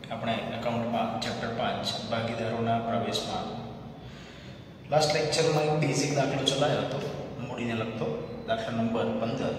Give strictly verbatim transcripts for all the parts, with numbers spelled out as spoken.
આપણે એકાઉન્ટમાં ચેપ્ટર પાંચ ભાગીદારોના પ્રવેશમાં લાસ્ટ લેક્ચરમાં એક બેઝિક દાખલો ચલાવ્યો હતો, મૂડીને લગતો દાખલા નંબર પંદર.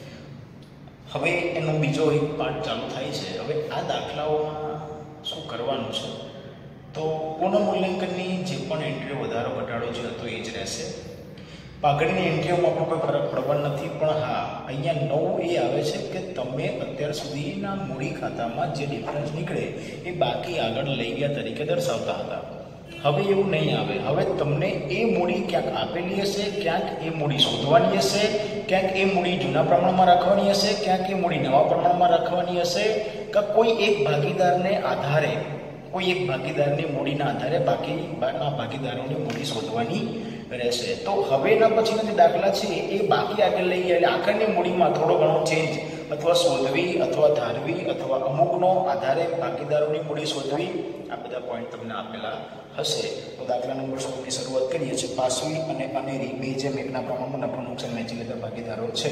હવે એનો બીજો એક પાર્ટ ચાલુ થાય છે. હવે આ દાખલાઓમાં શું કરવાનું છે, તો પુનઃમૂલ્યાંકનની જે પણ એન્ટ્રીઓ વધારો ઘટાડો જે હતો એ જ રહેશે. પાઘડીની એન્ટ્રીઓમાં પણ કોઈ ફરક પડવાનો નથી, પણ હા અહીંયા નવું એ આવે છે કે તમે અત્યાર સુધીના મૂડી ખાતામાં જે ડિફરન્સ નીકળે એ બાકી આગળ લઈ ગયા તરીકે દર્શાવતા હતા. હવે એવું નહીં આવે. હવે તમને એ મૂડી ક્યાંક આપેલી હશે, ક્યાંક એ મૂડી શોધવાની હશે, ક્યાંક એ મૂડી જૂના પ્રમાણમાં રાખવાની હશે, ક્યાંક એ મૂડી નવા પ્રમાણમાં રાખવાની હશે, કે કોઈ એક ભાગીદારને આધારે કોઈ એક ભાગીદારની મૂડીના આધારે બાકીના ભાગીદારોની મૂડી શોધવાની રહેશે. તો હવેના પછીના જે દાખલા છે એ બાકી આગળ લઈ ગયા એટલે આગળની મૂડીમાં થોડો ઘણો ચેન્જ અથવા શોધવી અથવા ધારવી અથવા અમુકનો આધારે ભાગીદારોની મૂડી શોધવી, આ બધા પોઈન્ટ તમને આપેલા હશે. તો દાખલા નંબર સોળની શરૂઆત કરીએ છીએ. પાસવી અને અનેરી બે જેમ એકના પ્રમાણમાં નફો નુકસાન વહેંચી લેતા ભાગીદારો છે.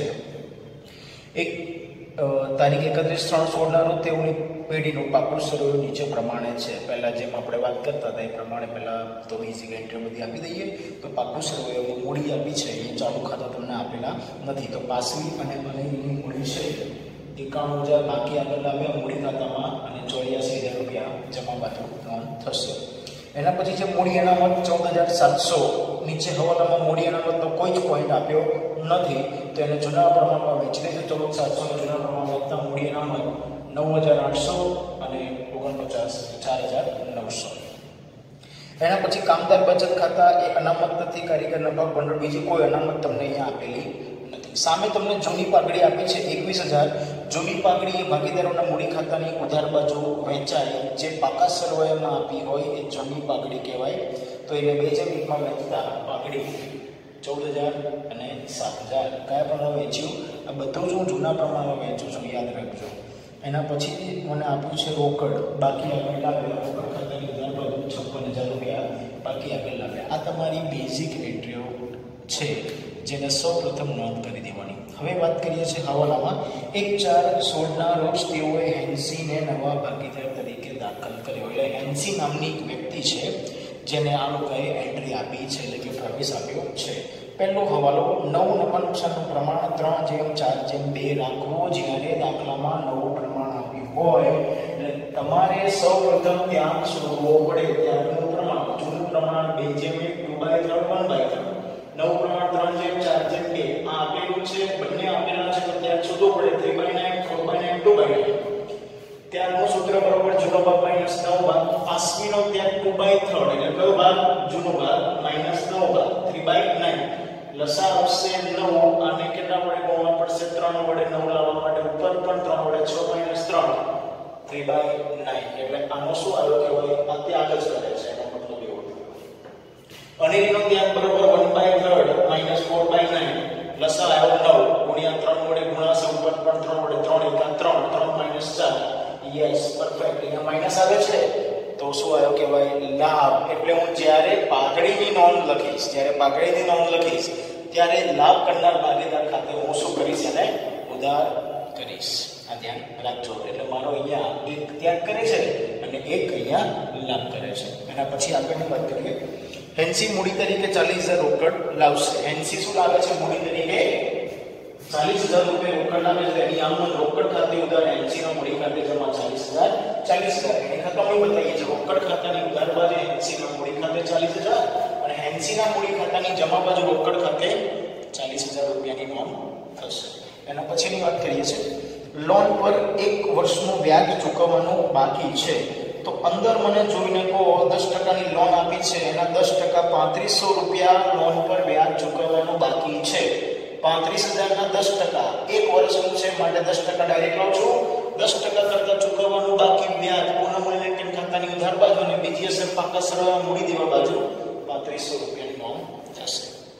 એક તારીખ એકત્રીસ ત્રણ સોળના રોજ તેઓની પેઢીનું પાકું સરવૈયું નીચે પ્રમાણે છે. પહેલા જેમ આપણે વાત કરતા હતા એ પ્રમાણે પહેલા તો બેઝિક એન્ટ્રી બધી આપી દઈએ. તો પાકું સરવૈયું મૂડી આપી છે એ ચાલુ ખાતા તમને આપેલા નથી. તો પાસવી અને અનેરીની મૂડી છે એકાણું હજાર બાકી આગળ લાવ્યા મૂડી ખાતામાં અને ચોર્યાસી હજાર રૂપિયા જમા બાજુ નોંધ થશે. એના પછી જે મૂડી અનામત ચૌદ હજાર સાતસો નીચે હવાલામાં મૂડી અનામતનો કોઈ જ પોઈન્ટ આપ્યો નથી, તો એને જૂના પ્રમાણમાં વેચી દઈશું. ચૌદ સાતસો જૂના પ્રમાણમાં વેચતા મૂડી અનામત નવ હજાર આઠસો અને ઓગણપચાસ ચાર હજાર નવસો. એના પછી કામદાર બચત ખાતા એ અનામત નથી. કારીગર નફા ભંડોળ બીજી કોઈ અનામત તમને અહીંયા આપેલી નથી. સામે તમને જૂની પાઘડી આપી છે એકવીસ હજાર. જૂની પાઘડી એ ભાગીદારોના મૂડી ખાતાની ઉધાર બાજુ વહેંચાય જે પાકા સરવૈયામાં આપી હોય એ જૂની પાઘડી કહેવાય. તો એને બે જેમ એકમાં વહેંચતા પાઘડી ચૌદ હજાર અને સાત હજાર કયા પ્રમાણમાં વેચ્યું? આ બધું જ હું જૂના પ્રમાણમાં વેચું છું, યાદ રાખજો. એના પછી મને આપ્યું છે રોકડ બાકી આગળ લાવ્યા. રોકડ ખાતાની ઉધાર બાજુ છપ્પન હજાર રૂપિયા બાકી આગળ લાવ્યા. આ તમારી બેઝિક એન્ટ્રીઓ છે જેને સૌ પ્રથમ નોંધ કરી દેવાની. હવે વાત કરીએ છીએ હવાલામાં. એક ચાર સોળના રોજ તેઓએ હેન્સીને નવા ભાગીદાર તરીકે દાખલ કર્યો. એટલે હેન્સી નામની એક વ્યક્તિ છે જેને આ લોકોએ એન્ટ્રી આપી છે, એટલે કે પ્રવેશ આપ્યો છે. પહેલો હવાલો નવ નફા નુકસાનનું પ્રમાણ ત્રણ જેમ ચાર જેમ બે રાખવો. જ્યારે દાખલામાં નવું પ્રમાણ આપ્યું હોય એટલે તમારે સૌ પ્રથમ ત્યાં શોધવો પડે ત્યારનું પ્રમાણ. જૂનું પ્રમાણ બે જેમ એક ટુ બાય ત્રણ વન બાય ત્રણ, નવું પ્રમાણ ત્રણ જેમ ચાર જેમ બે આ આપેલું છે. બંને આપેલા છે તો ત્યાં શોધવું પડે three by nine four by nine two by nine. ત્યારનું સૂત્ર બરોબર જૂનો ભાગ માઇનસ નવ ભાગ. પાસવીનો ત્યાં ટુ બાય થર્ડ એટલે કયો ભાગ? જૂનો ભાગ માઇનસ નવ ભાગ થ્રી બાય નાઇન. લસા આવશે નવ અને કેટલા વડે ગુણવા પડશે? ત્રણ વડે. નવ લાવવા માટે ઉપર પણ ત્રણ વડે છ માઇનસ ત્રણ થ્રી બાય નાઇન. એટલે આનો શું આવ્યો કહેવાય? આ ત્યાગ જ કરે છે, એનો મતલબ એવો. અનેરીનો ત્યાગ બરોબર one by third minus four by nine. લસા આવ્યો નવ ગુણ્યા ત્રણ વડે ગુણાશે ઉપર પણ ત્રણ વડે ત્રણ એકા ત્રણ ત્રણ માઇનસ ચાર. Yes perfect. અહીંયા માઇનસ આવે છે તો શું આવ્યો કહેવાય? લાભ. એટલે હું જ્યારે પાઘડીની નોંધ લખીશ જ્યારે પાઘડીની નોંધ લખીશ ત્યારે લાભ કરનાર ભાગીદાર ખાતે હું શું કરીશ? એને ઉધાર કરીશ. આ ધ્યાન રાખજો. એટલે મારો અહીંયા એક ત્યાગ કરે છે અને એક અહીંયા લાભ કરે છે. એના પછી આગળની વાત કરીએ. હેન્સી મૂડી તરીકે ચાલીસ હજાર રોકડ લાવશે. હેન્સી શું લાવે છે? મૂડી તરીકે ચાલીસ હજાર રૂપિયા રોકડ લાવે છે. એની આમ રોકડ ખાતે ઉધાર હેન્સીનો મૂડી ખાતે જમા ચાલીસ હજાર ચાલીસ હજાર એની ખાતા હું બતાવીએ છીએ. રોકડ ખાતાની ઉધાર બાજુ હેન્સીના મૂડી ખાતે ચાલીસ હજાર અને હેન્સીના મૂડી ખાતાની જમા બાજુ રોકડ ખાતે ચાલીસ હજાર રૂપિયાની નોંધ થશે. એના પછીની વાત કરીએ છીએ. લોન પર એક વર્ષનું વ્યાજ ચૂકવવાનું બાકી છે. તો અંદર મને જોઈને કહો દસ ટકાની લોન આપી છે, એના દસ ટકા પાંત્રીસો રૂપિયા લોન પર વ્યાજ ચૂકવવાનું બાકી છે. પાંત્રીસ હજારના દસ ટકા એક વર્ષનું છે માટે દસ ટકા ડાયરેક્ટ લઉં છું. દસ ટકા કરતા ચૂકવવાનું બાકી વ્યાજ પુનઃમૂલ્યાંકન ખાતાની ઉધાર બાજુ અને બીજી અસર પાકા સરવૈયા મૂડી દેવા બાજુ પાંત્રીસો રૂપિયાની નોંધ થશે.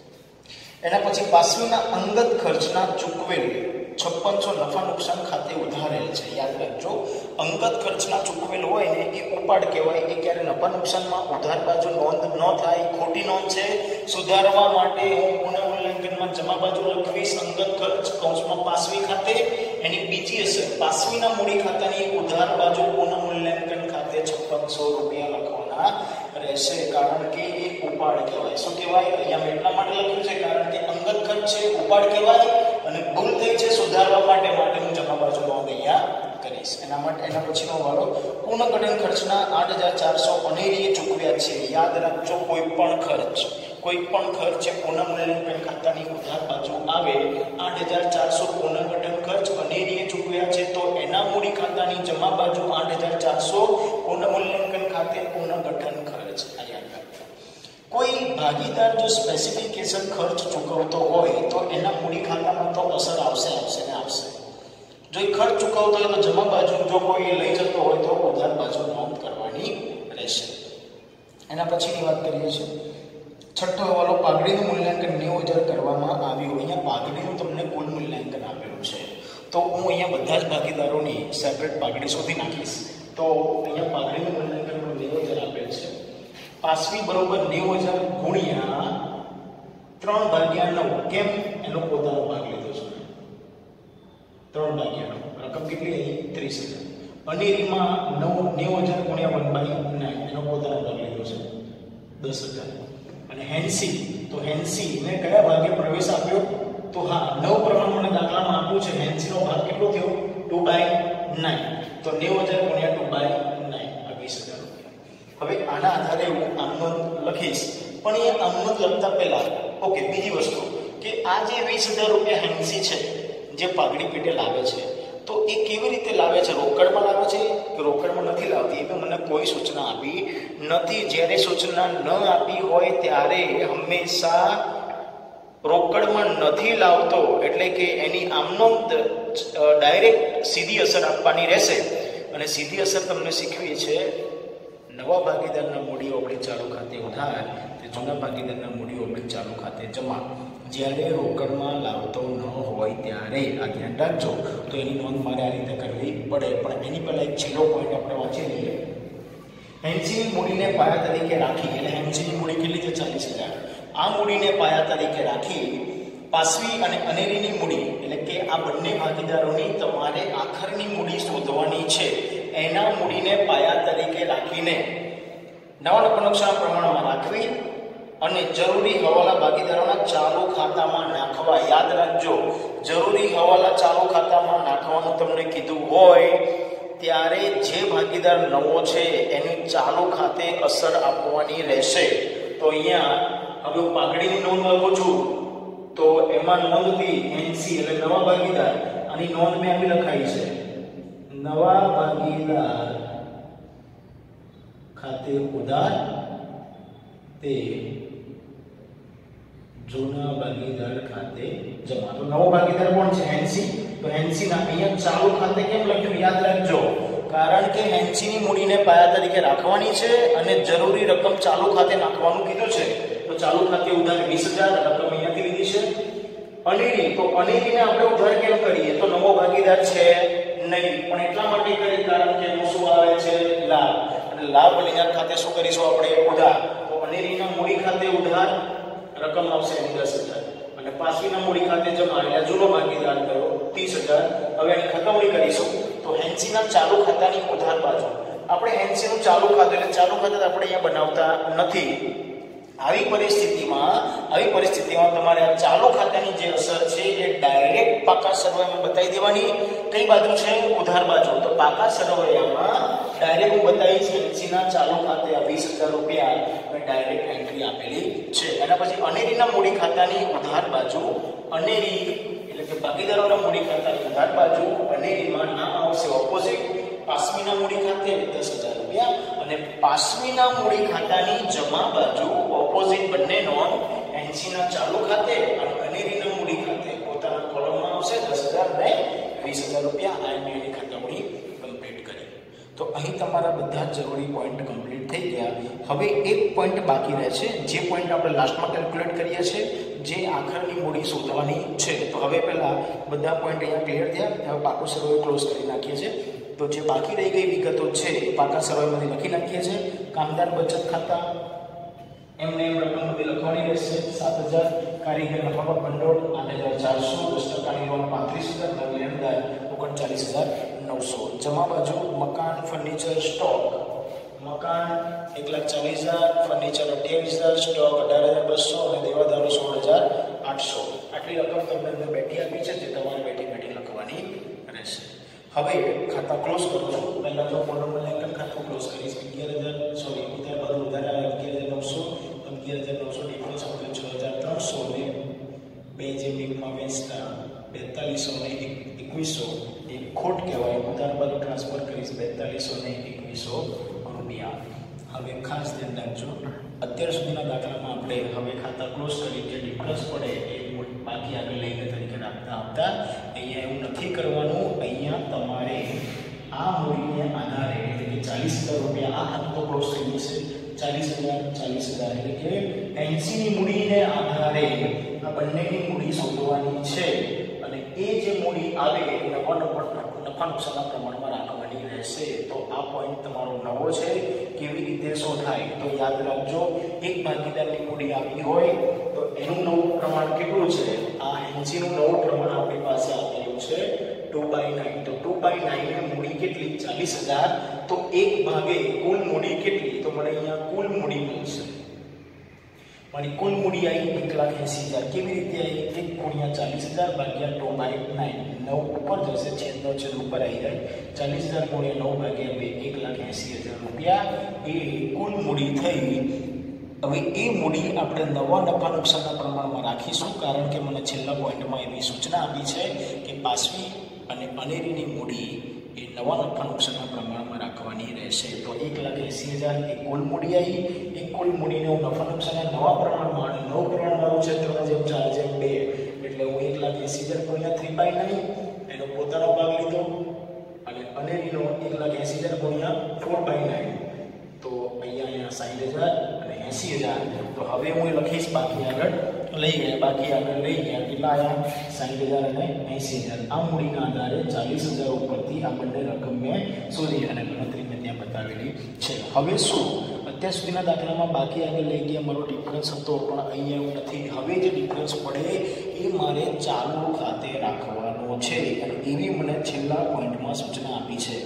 એના પછી પાસવીના અંગત ખર્ચના ચૂકવેલ છપ્પનસો નફા નુકસાન ખાતે ઉધારેલ છે. યાદ રાખજો, અંગત ખર્ચના ચૂકવેલ હોય ને એ ઉપાડ કહેવાય. એ ક્યારે નફા નુકસાનમાં ઉધાર બાજુ નોંધ ન થાય, ખોટી નોંધ છે. સુધારવા માટે હું પુનઃમૂલ્યાંકનમાં જમા બાજુ લખવીશ અંગત ખર્ચ કૌંસમાં પાસવી ખાતે. એની બીજી અસર પાસવીના મૂડી ખાતાની ઉધાર બાજુ પુનઃમૂલ્યાંકન ખાતે ત્રણસો રૂપિયા લખવાના રહેશે, કારણ કે એ ઉપાડ કહેવાય. શું કહેવાય? અહીંયા મેં એટલા માટે લખ્યું છે કારણ કે અંગત ખર્ચ છે, ઉપાડ કહેવાય, અને ભૂલ થઈ છે સુધારવા માટે માટે હું જમા બાજુ નોંધ અહીંયા કરીશ. એના માટે એના પછીનો વાળો પુનઃગઠન ખર્ચના આઠ હજાર ચારસો અનેરીએ ચૂકવ્યા છે. યાદ રાખજો, કોઈ પણ ખર્ચ કોઈ પણ ખર્ચ પુનઃમૂલ્યાંકન ખાતાની ઉધાર બાજુ આવે, આઠ હજાર ચારસો પુનઃગઠન ખર્ચ અનેરીએ ચૂકવ્યા છે, તો એના મૂડી ખાતાની જમા બાજુ આઠ હજાર ચારસો પુનઃમૂલ્યાંકન ખાતે પુનઃગઠન ખર્ચ. કોઈ ભાગીદાર જો સ્પેસિફિકેશન ખર્ચ ચૂકવતો હોય તો એના મૂડી ખાતામાં તો અસર આવશે આવશે ને આવશે. જો એ ખર્ચ ચૂકવતો હોય તો જમા બાજુ, જો કોઈ લઈ જતો હોય તો ઉધાર બાજુ નોંધ કરવાની રહેશે. એના પછીની વાત કરીએ છીએ. છઠ્ઠો હવાલો પાઘડીનું મૂલ્યાંકન નેવું હજાર કરવામાં આવ્યું. અહીંયા પાઘડીનું તમને કુલ મૂલ્યાંકન આપેલું છે, તો હું અહીંયા બધા જ ભાગીદારોની સેપરેટ પાઘડી શોધી નાખીશ. તો અહીંયા પાઘડીનું મૂલ્યાંકન પણ નેવું હજાર આપેલ છે. પાસવી બરોબર નેવું હજાર ગુણ્યા ત્રણ ભાગ્યા નવ. કેમ? એનો પોતાનો ભાગ લીધો છે. ત્રણ ભાગ્યા નવ રકમ કેટલી આવી? ત્રીસ હજાર. અનેરીમાં નવ નેવું હજાર ગુણ્યા વન બાય નાઇન એનો પોતાનો ભાગ લીધો છે દસ હજાર. અને હેન્સી, તો હેન્સી મેં કયા ભાગે પ્રવેશ આપ્યો? તો હા, નવ પ્રમાણ મને દાખલામાં આપ્યું છે. હેન્સીનો ભાગ કેટલો થયો? Two by nine. તો નેવું હજાર ગુણ્યા ટુ બાય નાઇન આ વીસ હજાર. હવે આના આધારે હું આમનો લખીશ, પણ એ આમનો લખતા પહેલા ઓકે બીજી વસ્તુ કે આ જે વીસ હજાર રૂપિયા હેન્સી છે જે પાઘડી પેટે લાવે છે, તો એ કેવી રીતે લાવે છે? રોકડમાં લાવે છે કે રોકડમાં નથી લાવતી? એ મને કોઈ સૂચના આપી નથી. જ્યારે સૂચના ન આપી હોય ત્યારે હંમેશા રોકડમાં નથી લાવતો, એટલે કે એની આમનો ડાયરેક્ટ સીધી અસર આપવાની રહેશે. અને સીધી અસર તમને શીખવી છે નવા ભાગીદારના મૂડી ઓગળી ચાલુ ખાતે ઉધાર, તે જૂના ભાગીદારના મૂડી ઓગળી ચાલુ ખાતે જમા. જ્યારે રોકડમાં લાવતો ન હોય ત્યારે આ ધ્યાન રાખજો. તો એની નોંધ મારે આ રીતે કરવી પડે, પણ એની પહેલા એક છેલ્લો પોઈન્ટ આપણે વાંચી લઈએ. હેન્સીની મૂડીને પાયા તરીકે રાખી, એટલે હેન્સીની મૂડી કેટલી છે? ચાલીસ હજાર. આ મૂડીને પાયા તરીકે રાખી પાસવી અને અનેરીની મૂડી, એટલે કે આ બંને ભાગીદારોની તમારે આખરની મૂડી શોધવાની છે. એના મૂડીને પાયા તરીકે રાખીને નવા નફાનુકસાન પ્રમાણમાં રાખવી અને જરૂરી હવાલા ભાગીદારોના ચાલુ ખાતામાં નાખવા. યાદ રાખજો, જરૂરી હવાલા ચાલુ ખાતામાં નાખવાનું તમને કીધું હોય ત્યારે જે ભાગીદાર નવો છે એની ચાલુ ખાતે અસર આપવાની રહેશે. તો અહીંયા હવે હું પાઘડીની નોંધ લખું છું, તો એમાં નોંધથી એનસી એટલે નવા ભાગીદાર, આની નોંધ મેં આવી લખાઈ છે. નવા ભાગીદાર ખાતે ઉધાર, તે જૂના ભાગીદાર ખાતે જમા. તો નવો ભાગીદાર કોણ છે? હેન્સી. તો હેન્સી ના અહીંયા ચાલુ ખાતે કેમ લખ્યું? યાદ રાખજો, કારણ કે હેન્સીની મૂડીને પાયા તરીકે રાખવાની છે અને જરૂરી રકમ ચાલુ ખાતે નાખવાનું કીધું છે. તો ચાલુ ખાતે ઉધાર વીસ હજાર રકમ અહીંયાથી લીધી છે. અનેરી, તો અનેરીને આપણે ઉધાર કેમ કરીએ? તો નવો ભાગીદાર છે નહીં, પણ એટલા માટે કરીએ કારણ કે એનું શું આવે છે? લાભ. અને લાભ લઈને ખાતે શું કરીશું આપણે? ઉધાર. તો અનેરીના મૂડી ખાતે ઉધાર રકમ આવશે એની દસ હજાર, અને પાસવીના મૂડી ખાતે જમા એટલે જૂનો ભાગીદાર થયો ત્રીસ હજાર. હવે એની ખતમણી કરીશું. તો હેન્સીના ચાલુ ખાતાની ઉધાર બાજુ આપણે હેન્સીનું ચાલુ ખાતું, એટલે ચાલુ ખાતું આપણે અહીંયા બનાવતા નથી. આવી પરિસ્થિતિમાં આવી પરિસ્થિતિમાં તમારે આ ચાલુ ખાતાની જે અસર છે એ ડાયરેક્ટ પાકા સરવૈયામાં બતાવી દેવાની. કઈ બાજુ છે? ઉધાર બાજુ. તો પાકા સરવૈયામાં ડાયરેક્ટ હું બતાવીશ હેન્સીના ચાલુ ખાતે આ વીસ હજાર રૂપિયા મેં ડાયરેક્ટ એન્ટ્રી આપેલી છે. એના પછી અનેરીના મૂડી ખાતાની ઉધાર બાજુ, અનેરી એટલે કે ભાગીદારોના મૂડી ખાતાની ઉધાર બાજુ, અનેરીમાં નામ આવશે ઓપોઝિટ. પાસવીના મૂડી ખાતે દસ હજાર રૂપિયા અને પાસવીના મૂડી ખાતાની જમા બાજુ ઓપોઝિટ બંને નોંધ એનસીના ચાલુ ખાતે અને અનેરીના મૂડી ખાતે પોતાના કોલમમાં આવશે દસ હજાર અને વીસ હજાર રૂપિયા. આ એની ખાતામણી કમ્પ્લીટ કરી. તો અહીં તમારા બધા જ જરૂરી પોઈન્ટ કમ્પ્લીટ થઈ ગયા. હવે એક પોઈન્ટ બાકી રહે છે, જે પોઈન્ટ આપણે લાસ્ટમાં કેલ્ક્યુલેટ કરીએ છીએ, જે આખરની મૂડી શોધવાની છે. તો હવે પહેલા બધા પોઈન્ટ અહીંયા ક્લિયર થયા. હવે પાકું સરવૈયું ક્લોઝ કરી નાખીએ છીએ. તો જે બાકી રહી ગઈ વિગતો છે એ પાકા સરવૈયામાંથી લખી નાખીએ છીએ. કામદાર બચત ખાતા એમને એમ રકમ બધી લખવાની રહેશે સાત હજાર. કારીગર નફાપાક ભંડોળ આઠ હજાર ચારસો, દસ ટકાની લોન પાંત્રીસ હજાર, નવી લેણદાર ઓગણચાલીસ હજાર નવસો. જમા બાજુ મકાન, ફર્નિચર, સ્ટોક મકાન એક લાખ ચાલીસ હજાર, ફર્નિચર અઠ્યાવીસ હજાર, સ્ટોક અઢાર હજાર બસો અને દેવાદારો સોળ હજાર આઠસો. આટલી રકમ તમને અંદર બેઠી આપી છે જે તમારે બેઠી બેઠી લખવાની રહેશે. હવે ખાતા ક્લોઝ કરો છો. પહેલાં તો કોલમ બનાવીને ખાતું ક્લોઝ કરીશ. અગિયાર હજાર સોરી અગિયાર બધું વધારે આવે અગિયાર હજાર નવસો અગિયાર હજાર નવસો ડિફરન્સ આપણે છ હજાર ત્રણસો ને બે જે મિનિટમાં વેચતા બેતાલીસો ને એકવીસો એક ખોટ કહેવાય. ઉધાર બાજુ ટ્રાન્સફર કરીશ બેતાલીસો ને એકવીસો રૂપિયા. હવે ખાસ ધ્યાન રાખજો, અત્યાર સુધીના દાખલામાં આપણે હવે ખાતા ક્લોઝ કરી જે ડિફરન્સ પડે એ બાકી આગળ લઈને તરીકે રાખતા આવતા. અહીંયા એવું નથી કરવાનું. અહીંયા તમારે આ મૂડીને આધારે એટલે કે ચાલીસ હજાર રૂપિયા આ ખાતું તો ક્લોઝ થઈ જશે. ચાલીસ હજાર ચાલીસ હજાર એટલે કે એંસીની મૂડીને આધારે આ બંનેની મૂડી શોધવાની છે અને એ જે મૂડી આવે એ નવા નફા નુકસાનના પ્રમાણમાં રાખવાની રહેશે. તો આ પોઈન્ટ તમારો નવો છે. કેવી રીતે શોધાય તો યાદ રાખજો, એક ભાગીદારની મૂડી આપી હોય તો એનું નવું પ્રમાણ કેટલું છે? આ એંસીનું નવું પ્રમાણ આપણી પાસે આપેલું છે ટુ બાય નાઇન. તો ટુ બાય નાઇન ની મૂડી કેટલી? ચાલીસ હજાર. તો એક ભાગે કુલ મૂડી કેટલી? તો મને અહીંયા કુલ મૂડી મળશે. મારી કુલ મૂડી આવી એક લાખ એસી હજાર. કેવી રીતે આવી? એક ગુણ્યા ચાલીસ હજાર ભાગ્યા ટુ બાય નાઇન. નવ ઉપર જશે, છેદનો છેદ ઉપર આવી જાય. ચાલીસ હજાર ગુણ્યા નવ ભાગ્યા બે એક લાખ એસી હજાર રૂપિયા એ કુલ મૂડી થઈ. હવે એ મૂડી આપણે નવા નફા નુકસાનના પ્રમાણમાં રાખીશું, કારણ કે મને છેલ્લા પોઈન્ટમાં એવી સૂચના આપી છે કે પાસવી અને અનેરીની મૂડી એ નવા નફા નુકસાનના પ્રમાણમાં રાખવાની રહેશે. તો એક લાખ એસી હજાર એ કુલ મૂડી આવી. એ કુલ મૂડીને હું નફા નુકસાનના નવા પ્રમાણમાં અને નવું પ્રમાણ મારું છે ત્રણ જેમ ચાર જેમ બે એટલે હું એક લાખ એસી હજાર ગુણ્યા થ્રી બાય નાઇન એનો પોતાનો ભાગ લીધો અને અનેરીનો એક લાખ એસી હજાર ગુણ્યા ફોર બાય નાઇન. તો અહીંયા અહીંયા સાઠ હજાર અને એસી હજાર. તો હવે હું લખીશ બાકી આગળ લઈ ગયા બાકી આગળ લઈ ગયા કેટલા આવ્યા? સાઠ હજાર અને એસી હજાર. આ મૂડીના આધારે ચાલીસ હજાર ઉપરથી આ બંને રકમ મેં શોધી અને ગણતરી મેં ત્યાં બતાવેલી છે. હવે શું અત્યાર સુધીના દાખલામાં બાકી આગળ લઈ ગયા મારો ડિફરન્સ હતો, પણ અહીંયા એવું નથી. હવે જે ડિફરન્સ પડે એ મારે ચાલુ ખાતે રાખવાનો છે અને એવી મને છેલ્લા પોઈન્ટમાં સૂચના આપી છે.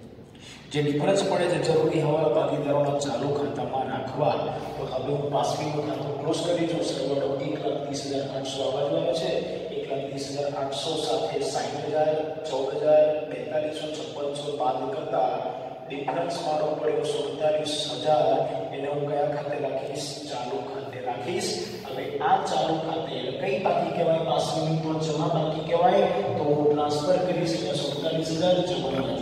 જે ડિફરન્સ પડે છે જરૂરી હવાલા ભાગીદારોના ચાલુ ખાતામાં રાખવા. તો હવે હું પાસબુકનું ખાતું ક્લોઝ કરી દઉં. સરવાળો એક લાખ ત્રીસ હજાર આઠસો આવવા આવ્યો છે. એક લાખ ત્રીસ હજાર આઠસો સાથે સાઠ હજાર ચૌદ હજાર બેતાલીસો છપ્પનસો બાદ કરતા ડિફરન્સ મારો પડ્યો સુડતાલીસ હજાર. એને હું કયા ખાતે રાખીશ? ચાલુ ખાતે રાખીશ. હવે આ ચાલુ ખાતે કઈ બાકી કહેવાય? પાસબુકની તો જમા બાકી કહેવાય. તો હું ટ્રાન્સફર કરીશ સુડતાલીસ હજાર જમા બાજુ.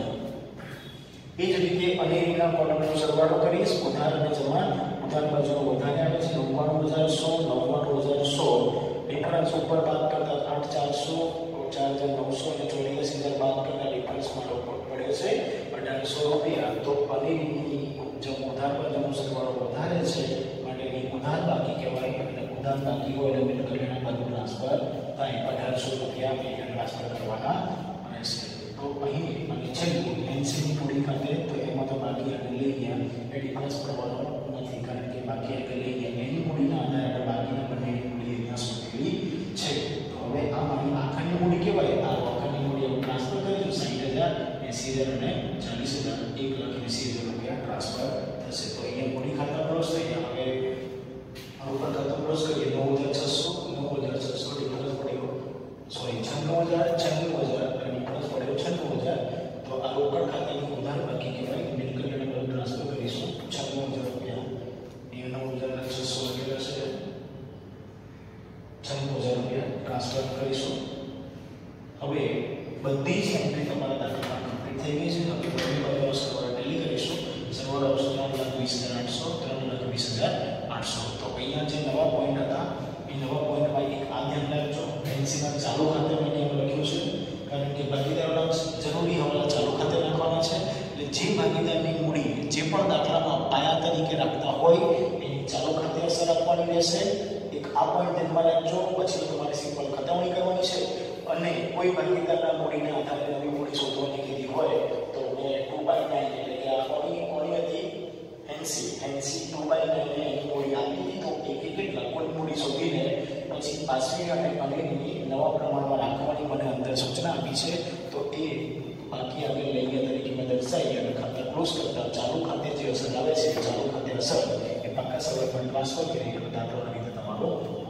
એ જ રીતે અનેરીના કોલમનો સરવાળો કરીશ. ઉધાર અને જમા. ઉધાર બાજુનો વધારે આવે છે નવ્વાણું હજાર સો નવ્વાણું હજાર સો. ડિફરન્સ ઉપર બાદ કરતા આઠ ચારસો ચાર હજાર નવસો અને ચોર્યાસી હજાર બાદ કરતા ડિફરન્સ મારો પડ્યો છે અઢારસો રૂપિયા. તો અનેરીની જો ઉધાર બાજુનો સરવાળો વધારે છે માટે એની ઉધાર બાકી કહેવાય અને ઉધાર બાકી હોય એટલે કલ્યાણ બાજુ ટ્રાન્સફર થાય. અઢારસો રૂપિયા અહીંયા ટ્રાન્સફર કરવાના રહેશે. તો અહીં અને છેલ્લું એનસીની પૂરી ખાતે તો એમાં તો બાકી આગળ લઈ ગયા એ ડિફરન્સ પડવાનો નથી, કારણ કે બાકી આગળ લઈ ગયા એની મૂડીના આધારે બાકીના બંનેની મૂડી અહીંયા શોધેલી છે. તો હવે આ મારી આખાની મૂડી કહેવાય. આ આખાની મૂડી હું ટ્રાન્સફર કરીશું સાઠ હજાર એસી હજાર અને ચાલીસ હજાર એક લાખ એસી હજાર રૂપિયા ટ્રાન્સફર થશે. તો અહીંયા મૂડી ખાતા ક્લોઝ થઈ ગયા. હવે રોકડ ખાતું ક્લોઝ કરીએ. નવ હજાર છસો નવ હજાર છસો ડિફરન્સ પડ્યો સોરી છન્નું હજાર છન્નું હજાર ડિફરન્સ પડ્યો છન્નું હજાર. તો આ રોકડ ખાતાની ઉધાર બાકી કહેવાય. મિલકતને બધું ટ્રાન્સફર કરીશું છન્નું હજાર રૂપિયા. અહીંયા નવ હજાર છસો લખેલા છે. છન્નું હજાર રૂપિયા ટ્રાન્સફર કરીશું. હવે બધી જ એન્ટ્રી તમારા દાખલામાં કમ્પ્લીટ થઈ ગઈ છે. હવે બધી બાજુનો સરવાળો ટેલી કરીશું. સરવાળો આવશે ત્રણ લાખ વીસ હજાર આઠસો ત્રણ લાખ વીસ હજાર આઠસો. તો અહીંયા જે નવા પોઈન્ટ હતા એ નવા પોઈન્ટમાં એક આ ધ્યાન રાખજો. એનસીના ચાલુ ખાતે મેં એમાં લખ્યું છે, કારણ કે ભાગીદારોના જરૂરી હવાલા ચાલુ ખાતે રાખવાના છે. એટલે જે ભાગીદારની મૂડી જે પણ દાખલામાં પાયા તરીકે રાખતા હોય એની ચાલુ ખાતે અસર આપવાની રહેશે. એક આ પોઈન્ટ ધ્યાનમાં રાખજો. પછી તમારે સિમ્પલ ખતવણી કરવાની છે અને કોઈ ભાગીદારના મૂડીને આધારે નવી મૂડી શોધવાની કીધી હોય તો મેં ટુ બાય નાઇન એટલે કે આ કોની કોની હતી? એનસી એનસી ટુ બાય નાઇન એની મૂડી આપી હતી. તો એક એક કેટલા કોઈ મૂડી શોધીને પછી પાસવી અને અનેરીની નવા પ્રમાણમાં રાખવાની મને અંદર સૂચના આપી છે. તો એ બાકી આગળ લઈ ગયા તરીકે મેં દર્શાવી અને ખાતા ક્લોઝ કરતા ચાલુ ખાતે જે અસર આવે છે ચાલુ ખાતે અસર એ પાકા સરળ પણ ટ્રાન્સફર કરી એટલે દાખલો આવી રીતે તમારો